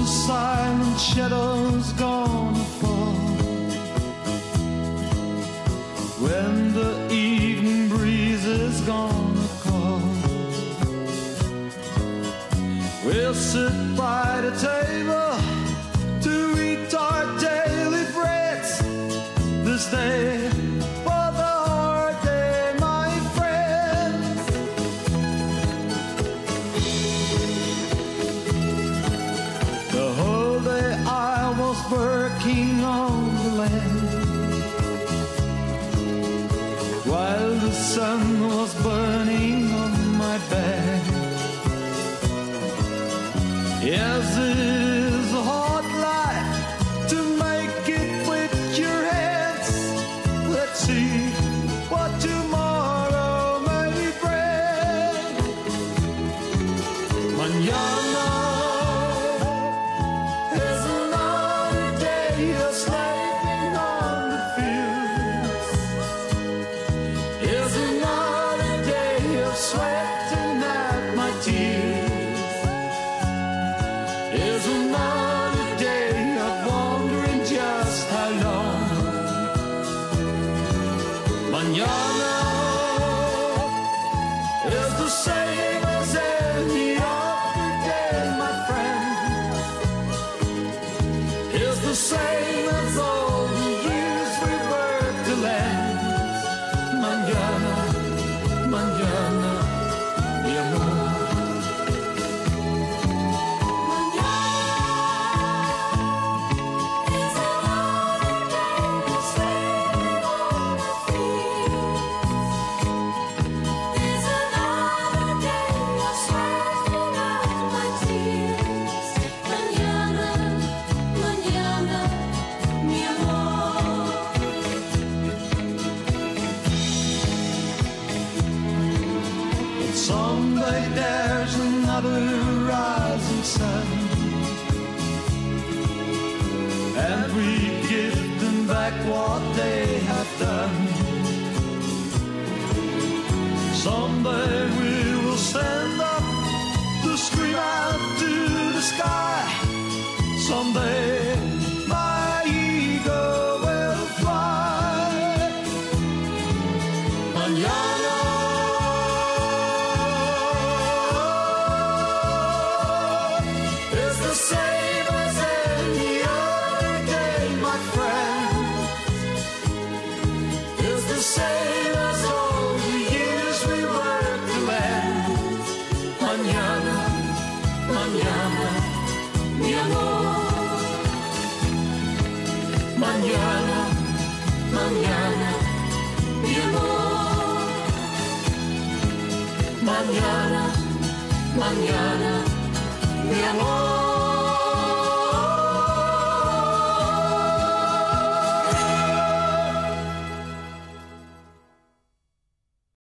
silent shadows gonna fall. When the evening breeze is gonna call, we'll sit by the table to eat our daily breads. This day was a hard day, my friend. The whole day I was working on the land, while the sun was burning on my back. Yes, it is a hard life to make it with your hands. Let's see what tomorrow may bring. Mañana is another day of slaving on the fields. Is another day of sweating at my tears. Is another day of wondering just how long. Mañana is the same as any other day, my friend. Is the same as all the years we worked to land. Mañana, mañana, mi amor. Someday there's another rising sun, and we give them back what they have done. Someday we will stand up to scream out to the sky. Someday my ego will fly. Mañana is the same as any other day, my friend. Is the same as all the years we worked to land. Mañana, mañana, mi amor. Mañana, mañana, mi amor. Mañana, mañana, mi amor.